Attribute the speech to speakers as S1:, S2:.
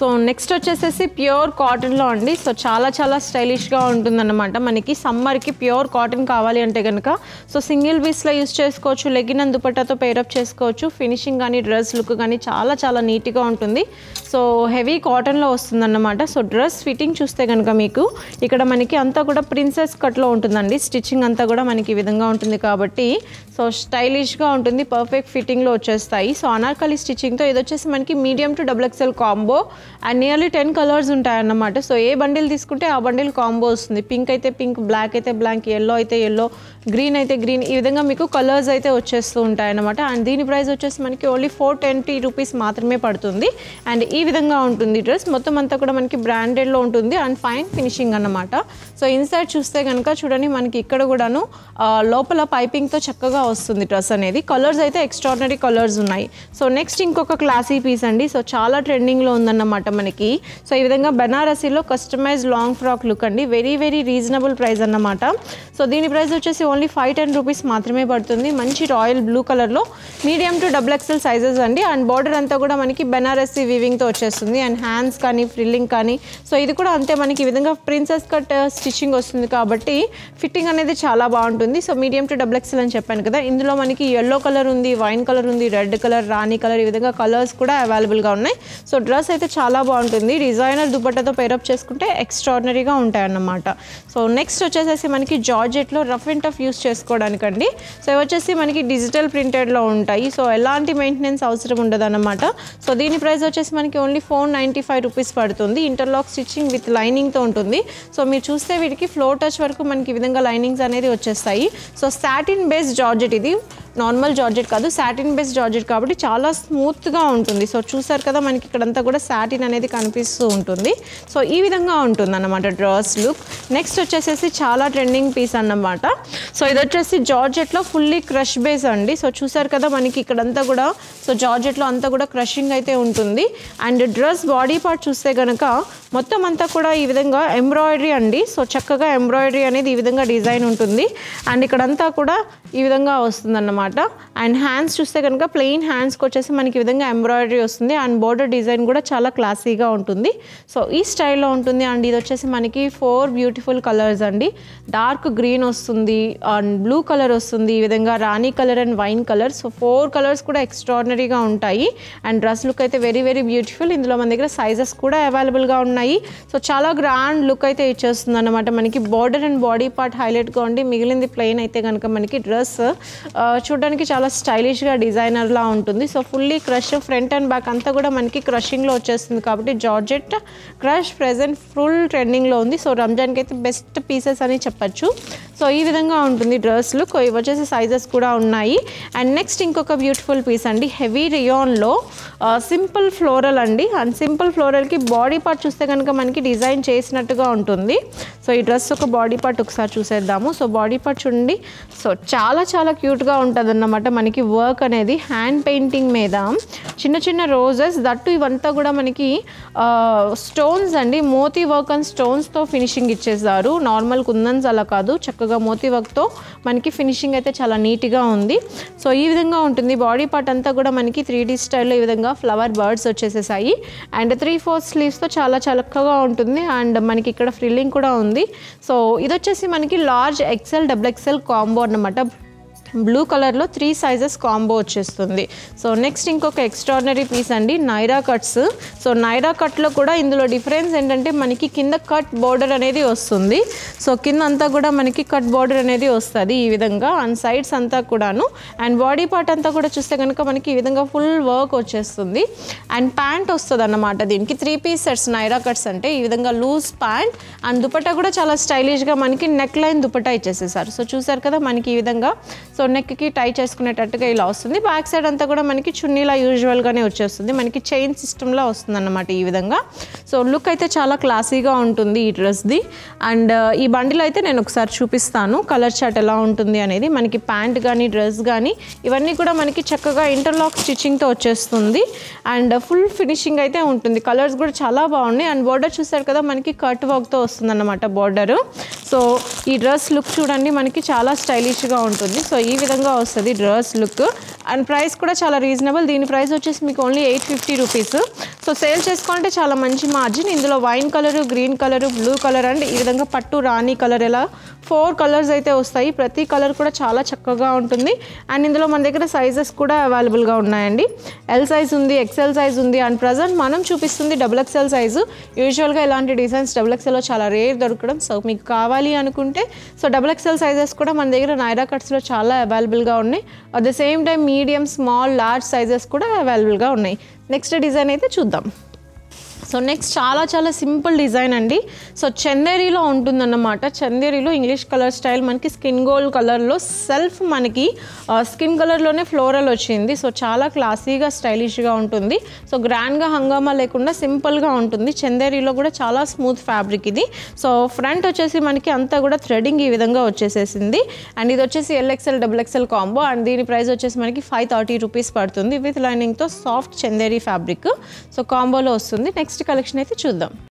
S1: So next వచ్చేసేసి pure కాటన్లో అండి. సో చాలా చాలా స్టైలిష్గా ఉంటుందన్నమాట. మనకి సమ్మర్కి ప్యూర్ కాటన్ కావాలి అంటే కనుక సో సింగిల్ పీస్లో యూస్ చేసుకోవచ్చు. లెగిన్ అండ్ దుపట్టాతో పేరప్ చేసుకోవచ్చు. ఫినిషింగ్ కానీ డ్రెస్ లుక్ కానీ చాలా చాలా నీట్గా ఉంటుంది. సో హెవీ కాటన్లో వస్తుందన్నమాట. సో డ్రెస్ ఫిట్టింగ్ చూస్తే కనుక మీకు ఇక్కడ మనకి అంతా కూడా ప్రిన్సెస్ కట్లో ఉంటుందండి. స్టిచ్చింగ్ అంతా కూడా మనకి ఈ విధంగా ఉంటుంది కాబట్టి సో స్టైలిష్గా ఉంటుంది. పర్ఫెక్ట్ ఫిట్టింగ్లో వచ్చేస్తాయి. సో అనార్కలి స్టిచ్చింగ్తో ఇది వచ్చేసి మనకి medium to XXL combo and nearly 10 colours ఉంటాయన్నమాట. సో ఏ బండిల్ తీసుకుంటే ఆ బండిల్ కాంబో వస్తుంది. పింక్ అయితే పింక్, బ్లాక్ అయితే బ్లాక్, ఎల్లో అయితే ఎల్లో, గ్రీన్ అయితే గ్రీన్, ఈ విధంగా మీకు కలర్స్ అయితే వచ్చేస్తూ ఉంటాయన్నమాట. అండ్ దీని ప్రైస్ వచ్చేసి మనకి ఓన్లీ 420 రూపీస్ మాత్రమే పడుతుంది. అండ్ ఈ విధంగా ఉంటుంది డ్రెస్. మొత్తం అంతా కూడా మనకి బ్రాండెడ్లో ఉంటుంది అండ్ ఫైన్ ఫినిషింగ్ అన్నమాట. సో ఇన్సైడ్ చూస్తే కనుక చూడండి మనకి ఇక్కడ కూడాను లోపల పైపింగ్తో చక్కగా వస్తుంది డ్రెస్ అనేది. కలర్స్ అయితే ఎక్స్ట్రాడినరీ కలర్స్ ఉన్నాయి. సో నెక్స్ట్ ఇంకొక క్లాసీ పీస్ అండి. సో చాలా ట్రెండింగ్లో ఉందన్నమాట మనకి. సో ఈ విధంగా బెనారసీలో కస్టమైజ్ లాంగ్ ఫ్రాక్ లుక్ అండి. వెరీ వెరీ రీజనబుల్ ప్రైస్ అన్నమాట. సో దీని ప్రైస్ వచ్చేసి ఓన్లీ 510 రూపీస్ మాత్రమే పడుతుంది. మంచి రాయల్ బ్లూ కలర్లో మీడియం టు XXL సైజెస్ అండి. అండ్ బార్డర్ అంతా కూడా మనకి బెనారసీ వీవింగ్తో వచ్చేస్తుంది. అండ్ హ్యాండ్స్ కానీ ఫ్రిల్లింగ్ కానీ సో ఇది కూడా అంతే మనకి ఈ విధంగా ప్రిన్సెస్ కట్ స్టిచ్చింగ్ వస్తుంది కాబట్టి ఫిట్టింగ్ అనేది చాలా బాగుంటుంది. సో మీడియం టు XXL అని చెప్పాను కదా. ఇందులో మనకి ఎల్లో కలర్ ఉంది, వైన్ కలర్ ఉంది, రెడ్ కలర్, రాణి కలర్, ఈ విధంగా కలర్స్ కూడా అవైలబుల్గా ఉన్నాయి. సో డ్రెస్ అయితే చాలా బాగుంటుంది. డిజైనర్ దుపట్టాతో పేరప్ చేసుకుంటే ఎక్స్ట్రాడినరీగా ఉంటాయన్నమాట. సో నెక్స్ట్ వచ్చేసి మనకి జార్జెట్లో రఫ్ అండ్ టఫ్ యూస్ చేసుకోవడానికండి. సో ఇవి వచ్చేసి మనకి డిజిటల్ ప్రింటెడ్లో ఉంటాయి. సో ఎలాంటి మెయింటెనెన్స్ అవసరం ఉండదు అన్నమాట. సో దీని ప్రైస్ వచ్చేసి మనకి ఓన్లీ 495 రూపీస్ పడుతుంది. ఇంటర్లాక్ స్టిచ్చింగ్ విత్ లైనింగ్తో ఉంటుంది. సో మీరు చూస్తే వీటికి ఫ్లోర్ టచ్ వరకు మనకి ఈ విధంగా లైనింగ్స్ అనేది వచ్చేస్తాయి. సో సాటిన్ బేస్ జార్జెట్, ఇది నార్మల్ జార్జెట్ కాదు, సాటిన్ బేస్ జార్జెట్ కాబట్టి చాలా స్మూత్గా ఉంటుంది. సో చూసారు కదా మనకి ఇక్కడంతా కూడా సాటిన్ అనేది కనిపిస్తూ ఉంటుంది. సో ఈ విధంగా ఉంటుంది అన్నమాట డ్రెస్ లుక్. నెక్స్ట్ వచ్చేసేసి చాలా ట్రెండింగ్ పీస్ అన్నమాట. సో ఇది వచ్చేసి జార్జెట్లో ఫుల్లీ క్రష్ బేస్ అండి. సో చూసారు కదా మనకి ఇక్కడంతా కూడా సో జార్జెట్లో అంతా కూడా క్రషింగ్ అయితే ఉంటుంది. అండ్ డ్రెస్ బాడీ పార్ట్ చూస్తే కనుక మొత్తం అంతా కూడా ఈ విధంగా ఎంబ్రాయిడరీ అండి. సో చక్కగా ఎంబ్రాయిడరీ అనేది ఈ విధంగా డిజైన్ ఉంటుంది. అండ్ ఇక్కడంతా కూడా ఈ విధంగా వస్తుందన్నమాట. అండ్ హ్యాండ్స్ చూస్తే కనుక ప్లెయిన్ హ్యాండ్స్కి వచ్చేసి మనకి ఈ విధంగా ఎంబ్రాయిడరీ వస్తుంది. అండ్ బోర్డర్ డిజైన్ కూడా చాలా క్లాసీగా ఉంటుంది. సో ఈ స్టైల్లో ఉంటుంది. అండ్ ఇది వచ్చేసి మనకి 4 బ్యూటిఫుల్ కలర్స్ అండి. డార్క్ గ్రీన్ వస్తుంది, అండ్ బ్లూ కలర్ వస్తుంది, ఈ విధంగా rani colour and wine colour. So 4 colours కూడా ఎక్స్ట్రాడినరీగా ఉంటాయి. అండ్ డ్రెస్ లుక్ అయితే వెరీ వెరీ బ్యూటిఫుల్. ఇందులో మన దగ్గర సైజెస్ కూడా అవైలబుల్గా ఉన్నాయి. సో చాలా గ్రాండ్ లుక్ అయితే ఇచ్చేస్తుంది అన్నమాట. మనకి బోర్డర్ అండ్ బాడీ పార్ట్ హైలైట్గా ఉండి మిగిలింది ప్లెయిన్ అయితే కనుక మనకి డ్రెస్ చూడడానికి చాలా స్టైలిష్గా డిజైనర్లా ఉంటుంది. So fully crush front and back అంతా కూడా మనకి క్రషింగ్లో వచ్చేస్తుంది కాబట్టి జార్జెట్ క్రష్ ప్రెజెంట్ ఫుల్ ట్రెండింగ్లో ఉంది. సో రంజాన్కి అయితే బెస్ట్ పీసెస్ అని చెప్పచ్చు. సో ఈ విధంగా ఉంటుంది డ్రెస్ లుక్. ఇవి వచ్చేసి సైజెస్ కూడా ఉన్నాయి. అండ్ నెక్స్ట్ ఇంకొక బ్యూటిఫుల్ పీస్ అండి. హెవీ రియాన్లో సింపుల్ ఫ్లోరల్ అండి. అండ్ సింపుల్ ఫ్లోరల్కి బాడీ పార్ట్ చూస్తే కనుక మనకి డిజైన్ చేసినట్టుగా ఉంటుంది. సో ఈ డ్రెస్ ఒక బాడీ పార్ట్ ఒకసారి చూసేద్దాము. సో బాడీ పార్ట్ చూడండి. సో చాలా చాలా క్యూట్గా ఉంటుంది అన్నమాట. మనకి వర్క్ అనేది హ్యాండ్ పెయింటింగ్ మీద చిన్న చిన్న రోజెస్, దట్టు ఇవంతా కూడా మనకి స్టోన్స్ అండి. మోతీ వర్క్ అండ్ స్టోన్స్తో ఫినిషింగ్ ఇచ్చేసారు. నార్మల్ కుందన్స్ అలా కాదు, చక్కగా మోతీ వర్క్తో మనకి ఫినిషింగ్ అయితే చాలా నీట్గా ఉంది. సో ఈ విధంగా ఉంటుంది. బాడీ పార్ట్ అంతా కూడా మనకి 3D స్టైల్లో ఈ విధంగా ఫ్లవర్ బర్డ్స్ వచ్చేసేసాయి. అండ్ 3/4 స్లీవ్స్తో చాలా చక్కగా ఉంటుంది. అండ్ మనకి ఇక్కడ ఫ్రిల్లింగ్ కూడా ఉంది. సో ఇది వచ్చేసి మనకి లార్జ్ XL XXL కాంబో అన్నమాట. బ్లూ కలర్లో 3 సైజెస్ కాంబో వచ్చేస్తుంది. సో నెక్స్ట్ ఇంకొక ఎక్స్ట్రాడినరీ పీస్ అండి, నైరా కట్స్. సో నైరా కట్లో కూడా ఇందులో డిఫరెన్స్ ఏంటంటే మనకి కింద కట్ బోర్డర్ అనేది వస్తుంది. సో కింద అంతా కూడా మనకి కట్ బోర్డర్ అనేది వస్తుంది ఈ విధంగా. అండ్ సైడ్స్ అంతా కూడాను. అండ్ బాడీ పార్ట్ అంతా కూడా చూస్తే కనుక మనకి ఈ విధంగా ఫుల్ వర్క్ వచ్చేస్తుంది. అండ్ ప్యాంట్ వస్తుంది అన్నమాట. దీనికి 3 పీస్ సెట్స్ నైరా కట్స్ అంటే ఈ విధంగా లూజ్ ప్యాంట్. అండ్ దుపట్టా కూడా చాలా స్టైలిష్గా మనకి నెక్ లైన్ దుపట్టా ఇచ్చేసేసారు. సో చూసారు కదా మనకి ఈ విధంగా. సో నెక్కి టై చేసుకునేటట్టుగా ఇలా వస్తుంది. బ్యాక్ సైడ్ అంతా కూడా మనకి చున్నీలా యూజువల్గానే వచ్చేస్తుంది. మనకి చైన్ సిస్టంలో వస్తుంది అన్నమాట ఈ విధంగా. సో లుక్ అయితే చాలా క్లాసీగా ఉంటుంది ఈ డ్రెస్ది. అండ్ ఈ బండిల్ అయితే నేను ఒకసారి చూపిస్తాను కలర్ చార్ట్ ఎలా ఉంటుంది అనేది. మనకి ప్యాంట్ కానీ డ్రెస్ కానీ ఇవన్నీ కూడా మనకి చక్కగా ఇంటర్లాక్ స్టిచ్చింగ్తో వచ్చేస్తుంది. అండ్ ఫుల్ ఫినిషింగ్ అయితే ఉంటుంది. కలర్స్ కూడా చాలా బాగున్నాయి. అండ్ బోర్డర్ చూసారు కదా మనకి కట్ వర్క్తో వస్తుంది అన్నమాట బోర్డరు. సో ఈ డ్రెస్ లుక్ చూడండి మనకి చాలా స్టైలిష్గా ఉంటుంది. సో ఈ విధంగా వస్తుంది డ్రెస్ లుక్. అండ్ ప్రైస్ కూడా చాలా రీజనబుల్. దీని ప్రైస్ వచ్చేసి మీకు ఓన్లీ 850 రూపీస్. సో సేల్ చేసుకోవాలంటే చాలా మంచి మార్జిన్. ఇందులో wine colour, green colour, blue colour and ఈ విధంగా పట్టు రాణి కలర్, ఇలా 4 కలర్స్ అయితే వస్తాయి. ప్రతి కలర్ కూడా చాలా చక్కగా ఉంటుంది. అండ్ ఇందులో మన దగ్గర సైజెస్ కూడా అవైలబుల్గా ఉన్నాయండి. ఎల్ సైజ్ ఉంది, ఎక్సెల్ సైజ్ ఉంది. అండ్ ప్రజెంట్ మనం చూపిస్తుంది XXL సైజు. యూజువల్గా ఇలాంటి డిజైన్స్ XXLలో చాలా రేర్ దొరకడం. సో మీకు కావాలి అనుకుంటే సో XXL సైజెస్ కూడా మన దగ్గర నైరా కట్స్లో చాలా అవైలబుల్గా ఉన్నాయి. At the same time medium, small, large sizes కూడా అవైలబుల్గా ఉన్నాయి. నెక్స్ట్ డిజైన్ అయితే చూద్దాం. సో నెక్స్ట్ చాలా సింపుల్ డిజైన్ అండి. సో చందేరీలో ఉంటుందన్నమాట. చందేరీలో ఇంగ్లీష్ కలర్ స్టైల్ మనకి స్కిన్ గోల్డ్ కలర్లో సెల్ఫ్ మనకి స్కిన్ కలర్లోనే ఫ్లోరల్ వచ్చింది. సో చాలా క్లాసీగా స్టైలిష్గా ఉంటుంది. సో గ్రాండ్గా హంగామా లేకుండా సింపుల్గా ఉంటుంది. చందేరీలో కూడా చాలా స్మూత్ ఫ్యాబ్రిక్ ఇది. సో ఫ్రంట్ వచ్చేసి మనకి అంతా కూడా థ్రెడింగ్ ఈ విధంగా వచ్చేసేసింది. అండ్ ఇది వచ్చేసి LXL XXL కాంబో. అండ్ దీని ప్రైస్ వచ్చేసి మనకి 530 రూపీస్ పడుతుంది విత్ లైనింగ్తో సాఫ్ట్ చందేరీ ఫ్యాబ్రిక్. సో కాంబోలో వస్తుంది. నెక్స్ట్ కలెక్షన్ అయితే చూద్దాం.